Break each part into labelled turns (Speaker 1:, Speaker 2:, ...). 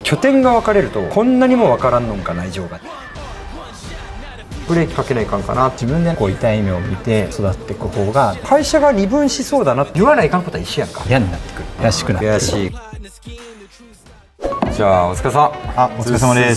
Speaker 1: 拠点が分かれるとこんなにも分からんのんか内情が。ブレーキかけないかんかな。
Speaker 2: 自分でこう痛い目を見て育っていく方が
Speaker 1: 会社が二分しそうだなって言わないかんことは一緒やんか。
Speaker 2: 嫌になってくる、悔しくなってくる。
Speaker 1: 悔しい。じゃあお疲れさん。
Speaker 2: あ、お疲れ様です。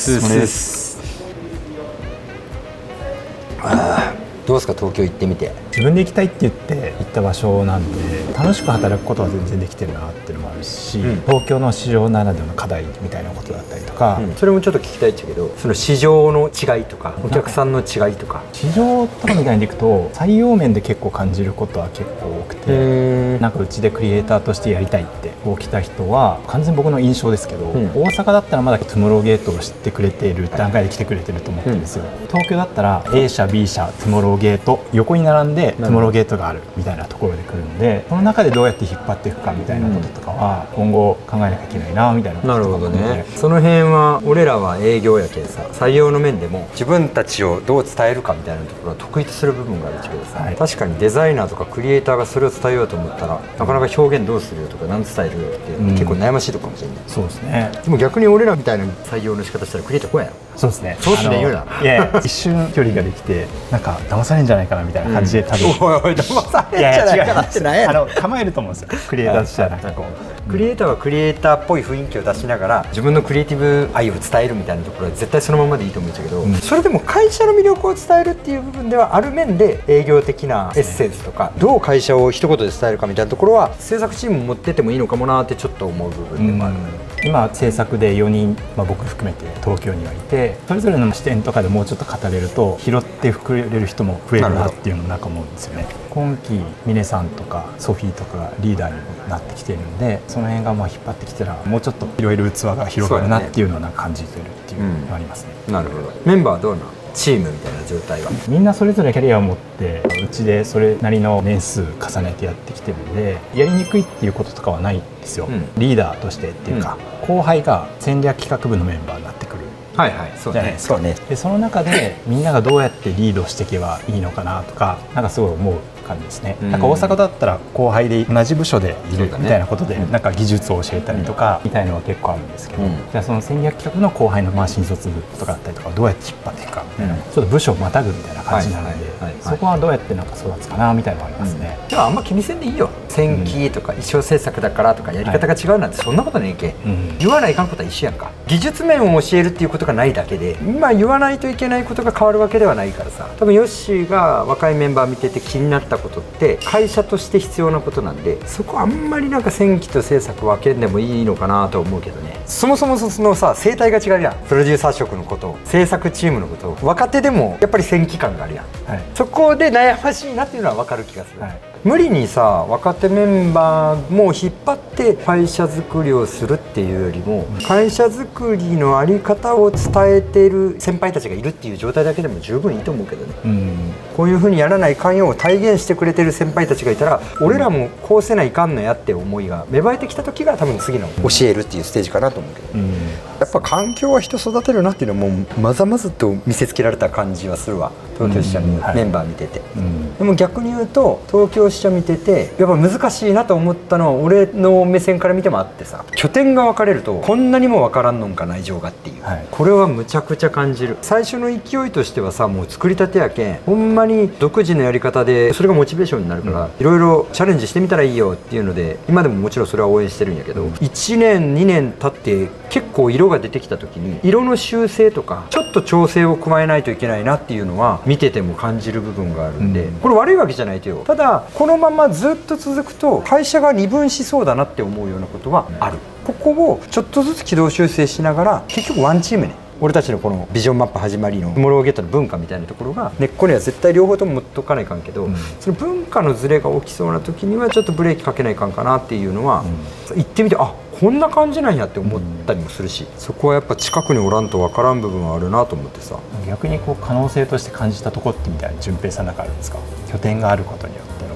Speaker 1: どうですか東京行ってみて。
Speaker 2: 自分で行きたいって言って行った場所なんで楽しく働くことは全然できてるなっていうのもあるし、東京の市場ならではの課題みたいなことだったりとか、
Speaker 1: それもちょっと聞きたいっちゃけど、その市場の違いとかお客さんの違いとか。
Speaker 2: 市場とかみたいにいくと採用面で結構感じることは結構多くて、なんかうちでクリエイターとしてやりたいってこう来た人は完全に僕の印象ですけど、大阪だったらまだトゥモローゲートを知ってくれている段階で来てくれてると思ってるんですよ。東京だったら A 社 B 社トゥモローゲート横に並んでトゥモローゲートがあるみたいなところで来るんで、その中でどうやって引っ張っていくかみたいなこととかは今後考えなきゃいけないなみたいなこととかも。
Speaker 1: なるほどね。その辺は俺らは営業やけんさ、採用の面でも自分たちをどう伝えるかみたいなところは得意とする部分があるけどさ、確かにデザイナーとかクリエイターがそれを伝えようと思ったらなかなか表現どうするよとか何伝えるよっていうの結構悩ましいとこかもしれない。
Speaker 2: そうですね。
Speaker 1: でも逆に俺らみたいな採用の仕方したらクリエイター来いやろ。
Speaker 2: そうですね。
Speaker 1: そうしね言うな。
Speaker 2: いや一瞬距離ができてなんか騙されるんじゃないかなみたいな感じで多分、
Speaker 1: おいおい騙されるんじゃないかなって何や。
Speaker 2: 構えると思うんですよ。クリエイターとしてはなんかこう、
Speaker 1: クリエイターはクリエイターっぽい雰囲気を出しながら自分のクリエイティブ愛を伝えるみたいなところは絶対そのままでいいと思うんだけど、それでも会社の魅力を伝えるっていう部分ではある面で営業的なエッセンスとかどう会社を一言で伝えるかみたいなところは制作チーム持ってってもいいのかもなってちょっと思う部分でもある。
Speaker 2: 今制作で4人、僕含めて東京にはいて、それぞれの視点とかでもうちょっと語れると拾ってくれる人も増えるなっていうのもなんか思うんですよね。今期峰さんとかソフィーとかがリーダーになってきてるんで、その辺が引っ張ってきたらもうちょっといろいろ器が広がるなっていうのをなんか感じてるっていうのがありますね。
Speaker 1: なるほど。メンバーはどうなの？チームみたいな状態は
Speaker 2: みんなそれぞれキャリアを持ってうちでそれなりの年数重ねてやってきてるんで、やりにくいっていうこととかはないんですよ。リーダーとしてっていうか、後輩が戦略企画部のメンバーになってくるじゃないですか。でその中でみんながどうやってリードしていけばいいのかなとかなんかすごい思う感じですね。なんか大阪だったら後輩で同じ部署でいるみたいなことでなんか技術を教えたりとかみたいなのは結構あるんですけど、じゃあその戦略企画の後輩の新卒部とかだったりとかどうやって引っ張っていくかみたいな、ちょっと部署をまたぐみたいな感じなので、そこはどうやってなんか育つかなみたいなのはありますね。
Speaker 1: でもあんま気にせんでいいよ。戦記とか衣装制作だからとかやり方が違うなんてそんなことねえけ。言わないかんことは一緒やんか。技術面を教えるっていうことがないだけで今言わないといけないことが変わるわけではないからさ。多分ヨッシーが若いメンバー見てて気になったことって会社として必要なことなんで、そこあんまりなんか戦記と制作分けんでもいいのかなと思うけどね。そもそもそのさ生態が違うやん。プロデューサー職のこと制作チームのこと若手でもやっぱり戦記感があるやん。そこで悩ましいなっていうのは分かる気がする。無理にさ若手メンバーも引っ張って会社作りをするっていうよりも会社作りの在り方を伝えている先輩たちがいるっていう状態だけでも十分いいと思うけどね。こういうふうにやらないかんよう体現してくれてる先輩たちがいたら俺らもこうせないかんのやって思いが芽生えてきた時が多分次の教えるっていうステージかなと思うけど、やっぱ環境は人育てるなっていうのはもうまざまざと見せつけられた感じはするわ。東京支社のメンバー見てて、でも逆に言うと東京支社見ててやっぱ難しいなと思ったのは俺の目線から見てもあってさ、拠点が分かれるとこんなにも分からんのんか内情がっていう、これはむちゃくちゃ感じる。最初の勢いとしてはさもう作りたてやけんほんまに独自のやり方でそれがモチベーションになるからいろいろチャレンジしてみたらいいよっていうので今でももちろんそれは応援してるんやけど、1年2年経って結構色が出てきた時に色の修正とかちょっと調整を加えないといけないなっていうのは見てても感じる部分があるんで、これ悪いわけじゃないとよ。ただこのままずっと続くと会社が二分しそうだなって思うようなことはある。ここをちょっとずつ軌道修正しながら結局ワンチームね、俺たちのこのビジョンマップ始まりのトゥモローゲートの文化みたいなところが根っこには絶対両方とも持っとかないかんけど、その文化のズレが起きそうな時にはちょっとブレーキかけないかんかなっていうのは、行ってみてあこんな感じなんやって思ったりもするし、そこはやっぱ近くにおらんと分からん部分はあるなと思ってさ。
Speaker 2: 逆にこう可能性として感じたとこってみたいな順平さんなんかあるんですか？拠点があることによっての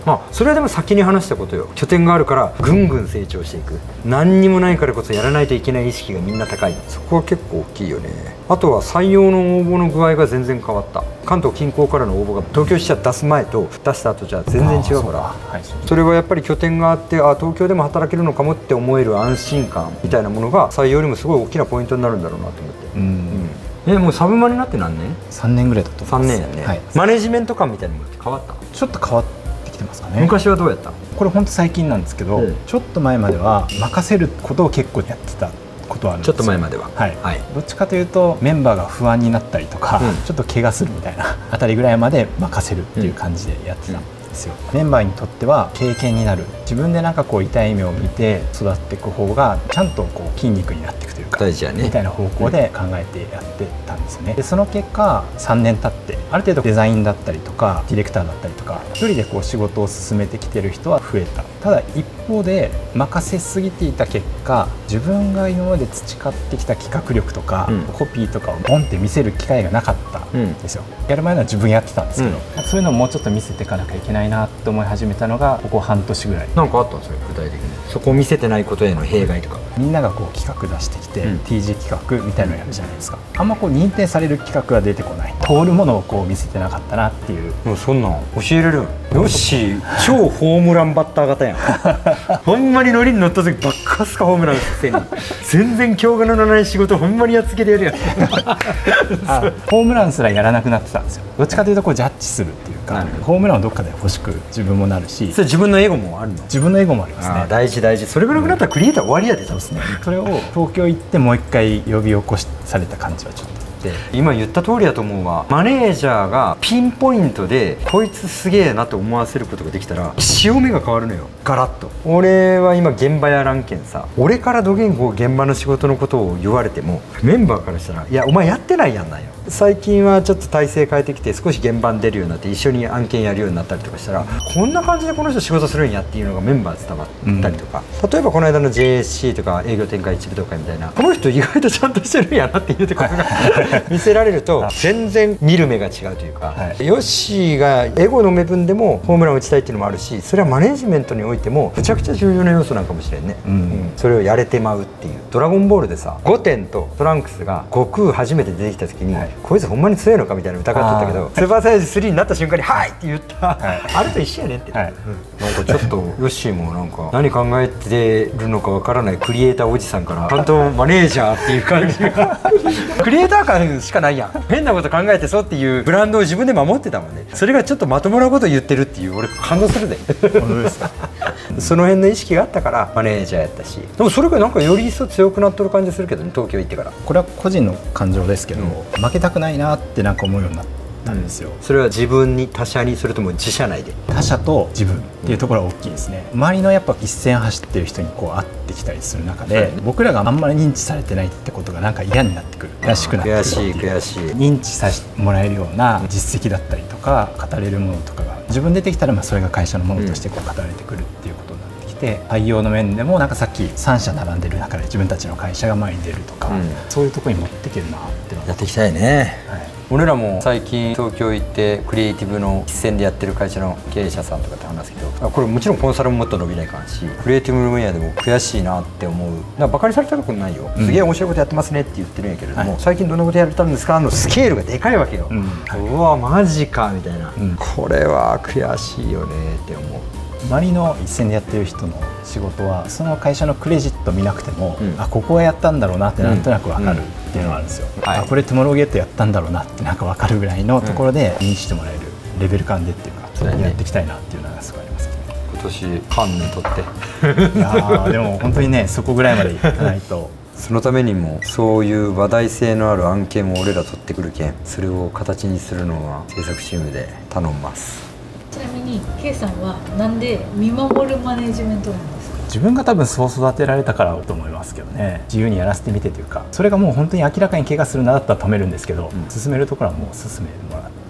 Speaker 1: まあそれはでも先に話したことよ。拠点があるからぐんぐん成長していく、何にもないからこそやらないといけない意識がみんな高い、そこは結構大きいよね。あとは採用の応募の具合が全然変わった。関東近郊からの応募が東京支社出す前と出した後じゃ全然違うから、それはやっぱり拠点があって、あ、東京でも働けるのかもって思える安心感みたいなものが採用にもすごい大きなポイントになるんだろうなと思って。もうサブマになって何年
Speaker 2: ？3年ぐらいだと思います。
Speaker 1: 3年やね。マネジメント感みたいなものって変わった？
Speaker 2: ちょっと変わってきてますかね。
Speaker 1: 昔はどうやった？
Speaker 2: これ本当最近なんですけど、ちょっと前までは任せることを結構やってたことはあるんですよ。
Speaker 1: ちょっと前までは、
Speaker 2: どっちかというとメンバーが不安になったりとか、ちょっと怪我するみたいなあたりぐらいまで任せるっていう感じでやってたんですよ。メンバーにとっては経験になる、自分でなんかこう痛い目を見て育っていく方がちゃんとこう筋肉になっていくというか、大事やねみたいな方向で考えてやってたんですよね。でその結果3年経ってある程度デザインだったりとかディレクターだったりとか一人でこう仕事を進めてきてる人は増えた。ただ一方で任せすぎていた結果、自分が今まで培ってきた企画力とか、コピーとかをボンって見せる機会がなかったんですよ。やる前のは自分やってたんですけど、そういうのをもうちょっと見せていかなきゃいけないなと思い始めたのがここ半年ぐらい。
Speaker 1: なんかあったんですよ具体的に。そこを見せてないことへの弊害とか。
Speaker 2: みんながこう企画出してきて、T字企画みたいなのをやるじゃないですか。あんまこう認定される企画が出てこない、通るものをこう見せてなかったなっていう。
Speaker 1: もうそんなん教えれるよ。よし超ホームランバッター型やんほんまにノリに乗った時ばっかすかホームランせん全然境遇のない仕事ほんまにやっつけでやるやん
Speaker 2: ホームランすらやらなくなってたんですよ。どっちかというとこうジャッジするっていうか、ホームランをどっかで欲しく自分もなるし、
Speaker 1: それ自分のエゴもあるの？
Speaker 2: 自分のエゴもありますね。
Speaker 1: 大事大事。それがなくなったらクリエイター終わりやで。そうですね。
Speaker 2: それを東京行ってもう一回呼び起こされた感じはちょっと。
Speaker 1: 今言った通りだと思うわ。マネージャーがピンポイントでこいつすげえなと思わせることができたら潮目が変わるのよ、ガラッと。俺は今現場やらんけんさ、俺からどげんこう現場の仕事のことを言われてもメンバーからしたら「いやお前やってないやん」なんよ。最近はちょっと体制変えてきて少し現場に出るようになって一緒に案件やるようになったりとかしたら、こんな感じでこの人仕事するんやっていうのがメンバー伝わったりとか、例えばこの間の JSC とか営業展開一部とかみたいな、この人意外とちゃんとしてるんやなっていうところが見せられると全然見る目が違うというか、ヨッシーがエゴの目分でもホームランを打ちたいっていうのもあるし、それはマネジメントにおいてもむちゃくちゃ重要な要素なんかもしれんね。それをやれてまうっていう。ドラゴンボールでさ、5点とトランクスが悟空初めて出てきた時に、こいつほんまに強いのかみたいな疑っちゃったけど、スーパーサイズ3になった瞬間に「はい!」って言った、あれと一緒やねんって。なんかちょっとヨッシーもなんか何考えてるのかわからないクリエイターおじさんからちゃんとマネージャーっていう感じがクリエイター感しかないやん。変なこと考えてそうっていうブランドを自分で守ってたもんね。それがちょっとまともなこと言ってるっていう、俺感動するで本当ですかその辺の意識があったからマネージャーやったし、でもそれがなんかより一層強くなっとる感じするけどね、東京行ってから。
Speaker 2: これは個人の感情ですけど、負けたくないなってなんか思うようになったんですよ。
Speaker 1: それは自分に、他者に、それとも自社内で？
Speaker 2: 他者と自分っていうところが大きいですね。周りのやっぱ一線走ってる人にこう会ってきたりする中で、僕らがあんまり認知されてないってことがなんか嫌になってくる、悔しくなってくる。
Speaker 1: 悔しい悔しい。
Speaker 2: 認知させてもらえるような実績だったりとか語れるものとかが自分出てきたら、それが会社のものとしてこう語られてくるっていうことになってきて、採用の面でもなんかさっき3社並んでる中で自分たちの会社が前に出るとか、そういうところに持っていけるなって
Speaker 1: やっていきたいね。俺らも最近東京行ってクリエイティブの一線でやってる会社の経営者さんとかと話すけど、これもちろんコンサルももっと伸びないかんし、クリエイティブの分野でも悔しいなって思う。なんかバカにされたことないよ、すげえ面白いことやってますねって言ってるんやけれども、最近どんなことやれたんですかのスケールがでかいわけよ。うわマジかみたいな、これは悔しいよねって思う。
Speaker 2: 周りの一線でやってる人の仕事はその会社のクレジット見なくても、あここはやったんだろうなってなんとなく分かるっていうのがあるんですよ。あこれトゥモローゲートやったんだろうなってなんか分かるぐらいのところで認知してもらえるレベル感でっていうか、それにやっていきたいなっていうのがすごいありますね。
Speaker 1: 今年カンヌ取って
Speaker 2: いやでも本当にねそこぐらいまでいかないと
Speaker 1: そのためにもそういう話題性のある案件を俺ら取ってくるけん、それを形にするのは制作チームで頼みます。
Speaker 3: ちなみに K さんはなんで見守るマネジメントなんですか？
Speaker 2: 自分が多分そう育てられたからだと思いますけどね。自由にやらせてみてというか、それがもう本当に明らかに怪我するなだったら止めるんですけど、進めるところはもう進めてもらって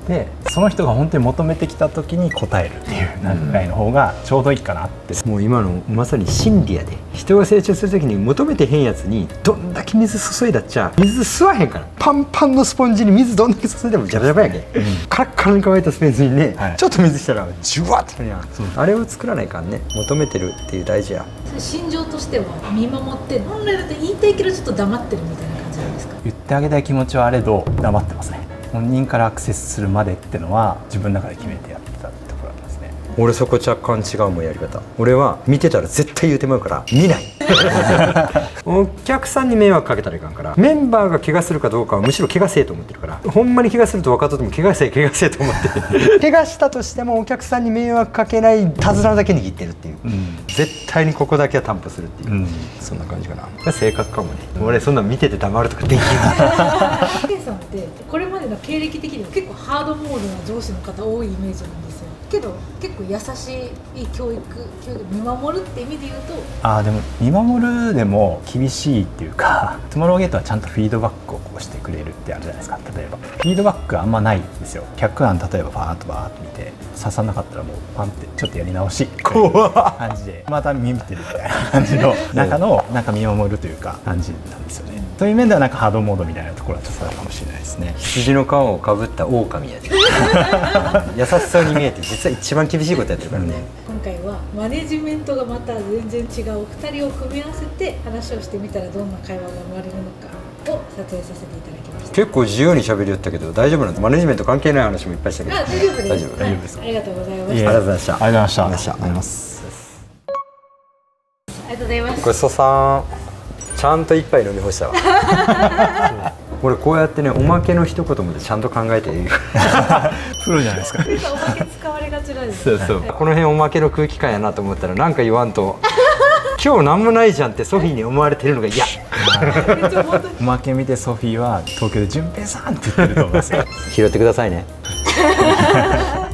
Speaker 2: でその人が本当に求めてきた時に応えるっていうぐらいの方がちょうどいいかなって、
Speaker 1: もう今のまさに真理やで。人が成長する時に求めてへんやつにどんだけ水注いだっちゃ水吸わへんから。パンパンのスポンジに水どんだけ注いでもジャバジャバやけ、カラッカラに乾いたスペースにね、ちょっと水したらジュワッてなるやん。あれを作らないからね。求めてるっていう大事や。
Speaker 3: 心情としては見守って、本来だと言いたいけどちょっと黙ってるみたいな感じなんですか？
Speaker 2: 言ってあげたい気持ちはあれど黙ってますね。本人からアクセスするまでってのは自分の中で決めてやってたってところなんですね。
Speaker 1: 俺そこ若干違うもんやり方。俺は見てたら絶対言うてまうから見ないお客さんに迷惑かけたらいかんから。メンバーが怪我するかどうかはむしろ怪我せえと思ってるから。ほんまに怪我すると分かっとっても怪我せえ怪我せえと思って怪我したとしてもお客さんに迷惑かけない手綱だけ握ってるっていう、絶対にここだけは担保するっていう、そんな感じかな。性格かもね。俺そんなん見てて黙るとかできない
Speaker 3: Kさんってこれまでの経歴的には結構ハードモードな上司の方多いイメージなんですよ。けど結構優しい教育見守るって意味で言うと、
Speaker 2: でも見守るでも厳しいっていうか、トゥモローゲートはちゃんとフィードバックをこうしてくれるってあるじゃないですか。例えばフィードバックあんまないんですよ。客案例えばバーッと見て刺さなかったらもうパンってちょっとやり直し怖っ感じでまた見てるみたいな感じの中のなんか見守るというか感じなんですよね。そういう面ではなんかハードモードみたいなところはちょっとあるかもしれないですね。
Speaker 1: 羊の皮をかぶった狼やで優しそうに見えて実は一番厳しいことやってるからね。
Speaker 3: 今回はマネジメントがまた全然違う2人を組み合わせて話をしてみたらどんな会話が生まれるのかを撮影させていただきました。
Speaker 1: 結構自由に喋りよったけど大丈夫なんです？マネジメント関係ない話もいっぱいしたけど。
Speaker 3: 大丈夫です。
Speaker 1: 大丈夫
Speaker 3: です。ありがとうございま
Speaker 1: あり
Speaker 3: した。
Speaker 1: がとうございました。
Speaker 2: ありがとうございました。
Speaker 1: ありがとうございます。
Speaker 3: ありがとうございます。
Speaker 1: ごちそうさん。ちゃんと一杯飲み干したわ俺こうやってねおまけの一言までちゃんと考えている
Speaker 2: プロじゃないですか。
Speaker 3: おまけ使われがちなんです。
Speaker 1: そうそう、この辺おまけの空気感やなと思ったらなんか言わんと今日なんもないじゃんってソフィーに思われてるのが嫌
Speaker 2: おまけ見てソフィーは東京で「淳平さん」って言ってると思いますよ
Speaker 1: 拾ってくださいね